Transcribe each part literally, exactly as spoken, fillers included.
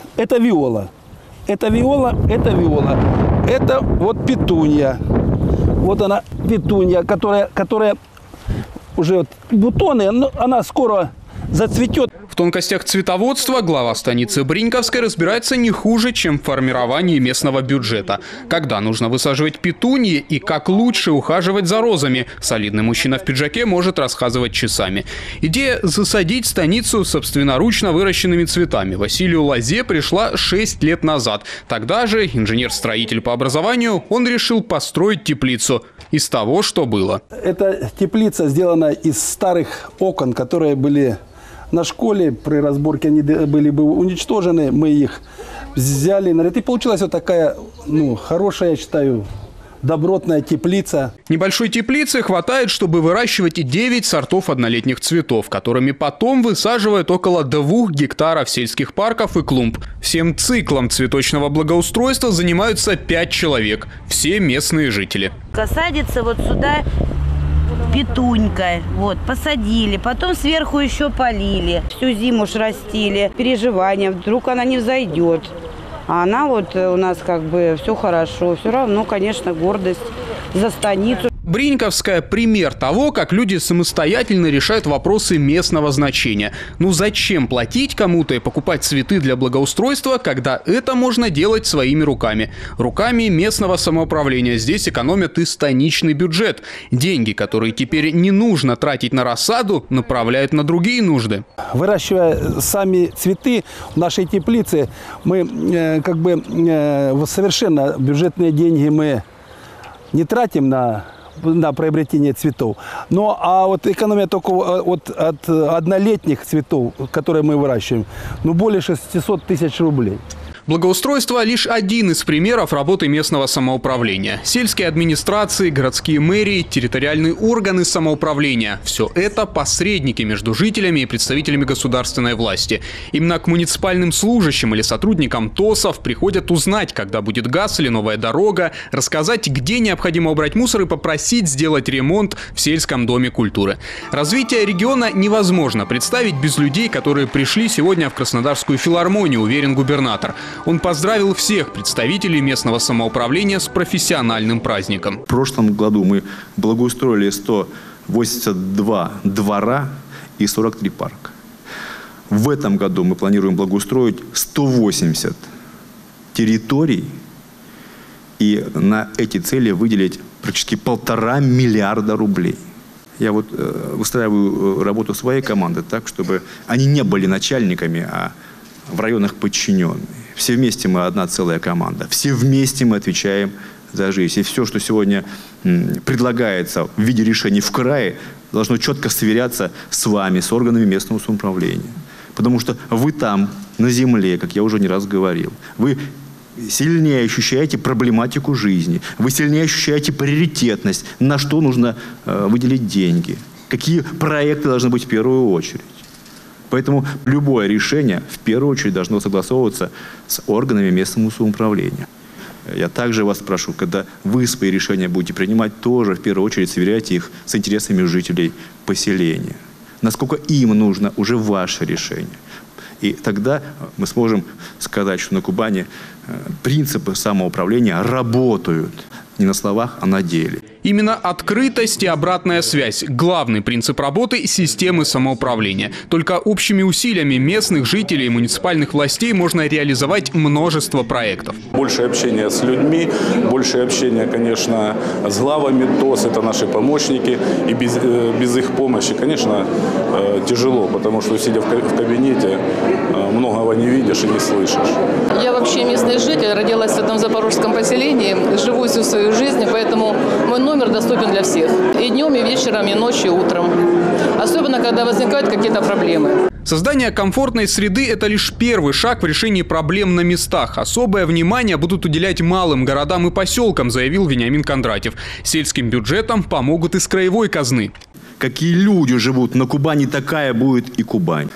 это виола. Это виола, это виола. Это вот петунья. Вот она, петунья, которая, которая уже вот бутоны, но она скоро зацветет. В тонкостях цветоводства глава станицы Бриньковской разбирается не хуже, чем в формировании местного бюджета. Когда нужно высаживать петуньи и как лучше ухаживать за розами, солидный мужчина в пиджаке может рассказывать часами. Идея засадить станицу собственноручно выращенными цветами Василию Лозе пришла шесть лет назад. Тогда же инженер-строитель по образованию, он решил построить теплицу из того, что было. Эта теплица сделана из старых окон, которые были на школе, при разборке они были бы уничтожены, мы их взяли. И получилась вот такая, ну, хорошая, я считаю, добротная теплица. Небольшой теплицы хватает, чтобы выращивать девять сортов однолетних цветов, которыми потом высаживают около двух гектаров сельских парков и клумб. Всем циклом цветочного благоустройства занимаются пять человек, все местные жители. Садится вот сюда петунька, вот, посадили, потом сверху еще полили, всю зиму ж растили, переживания, вдруг она не взойдет. А она вот у нас как бы все хорошо, все равно, конечно, гордость за станицу. Бриньковская – пример того, как люди самостоятельно решают вопросы местного значения. Ну зачем платить кому-то и покупать цветы для благоустройства, когда это можно делать своими руками? Руками местного самоуправления. Здесь экономят и станичный бюджет. Деньги, которые теперь не нужно тратить на рассаду, направляют на другие нужды. Выращивая сами цветы в нашей теплице, мы э, как бы э, совершенно бюджетные деньги мы не тратим на... на приобретение цветов. Ну, а вот экономия только от, от однолетних цветов, которые мы выращиваем, ну, более шестисот тысяч рублей. Благоустройство – лишь один из примеров работы местного самоуправления. Сельские администрации, городские мэрии, территориальные органы самоуправления – все это посредники между жителями и представителями государственной власти. Именно к муниципальным служащим или сотрудникам ТОСов приходят узнать, когда будет газ или новая дорога, рассказать, где необходимо убрать мусор и попросить сделать ремонт в сельском доме культуры. Развитие региона невозможно представить без людей, которые пришли сегодня в Краснодарскую филармонию, уверен губернатор. Он поздравил всех представителей местного самоуправления с профессиональным праздником. В прошлом году мы благоустроили сто восемьдесят два двора и сорок три парка. В этом году мы планируем благоустроить сто восемьдесят территорий и на эти цели выделить практически полтора миллиарда рублей. Я вот э, выстраиваю работу своей команды так, чтобы они не были начальниками, а в районах подчиненные. Все вместе мы одна целая команда. Все вместе мы отвечаем за жизнь. И все, что сегодня предлагается в виде решений в крае, должно четко сверяться с вами, с органами местного самоуправления. Потому что вы там, на земле, как я уже не раз говорил, вы сильнее ощущаете проблематику жизни, вы сильнее ощущаете приоритетность, на что нужно э, выделить деньги, какие проекты должны быть в первую очередь. Поэтому любое решение в первую очередь должно согласовываться с органами местного самоуправления. Я также вас прошу, когда вы свои решения будете принимать, тоже в первую очередь сверяйте их с интересами жителей поселения. Насколько им нужно уже ваше решение. И тогда мы сможем сказать, что на Кубани принципы самоуправления работают. Не на словах, а на деле. Именно открытость и обратная связь – главный принцип работы системы самоуправления. Только общими усилиями местных жителей и муниципальных властей можно реализовать множество проектов. Больше общения с людьми, больше общения, конечно, с главами ТОС, это наши помощники. И без, без их помощи, конечно, тяжело, потому что, сидя в кабинете, многого не видишь и не слышишь. Я вообще местный житель, родилась в этом запорожском поселении, живу всю свою жизнь, поэтому мой номер доступен для всех. И днем, и вечером, и ночью, и утром. Особенно, когда возникают какие-то проблемы. Создание комфортной среды – это лишь первый шаг в решении проблем на местах. Особое внимание будут уделять малым городам и поселкам, заявил Вениамин Кондратьев. Сельским бюджетам помогут из краевой казны. Какие люди живут на Кубани, такая будет и Кубань.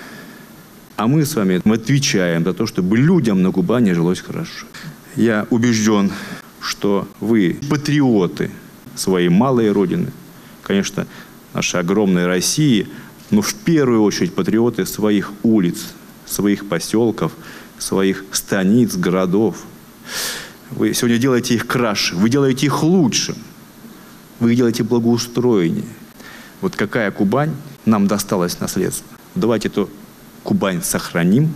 А мы с вами отвечаем за то, чтобы людям на Кубани жилось хорошо. Я убежден, что вы патриоты своей малой родины, конечно, нашей огромной России, но в первую очередь патриоты своих улиц, своих поселков, своих станиц, городов. Вы сегодня делаете их краше, вы делаете их лучше, вы их делаете благоустроеннее. Вот какая Кубань нам досталась наследство. Давайте эту Кубань сохраним.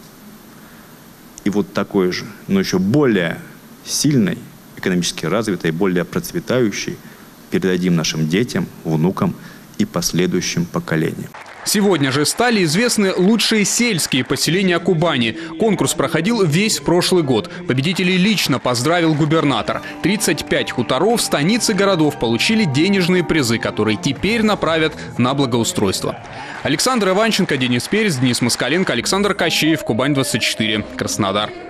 И вот такой же, но еще более сильной, экономически развитой, более процветающей передадим нашим детям, внукам и последующим поколениям. Сегодня же стали известны лучшие сельские поселения Кубани. Конкурс проходил весь прошлый год. Победителей лично поздравил губернатор. тридцать пять хуторов, станиц и городов получили денежные призы, которые теперь направят на благоустройство. Александр Иванченко, Денис Перец, Денис Москаленко, Александр Кощеев, Кубань двадцать четыре, Краснодар.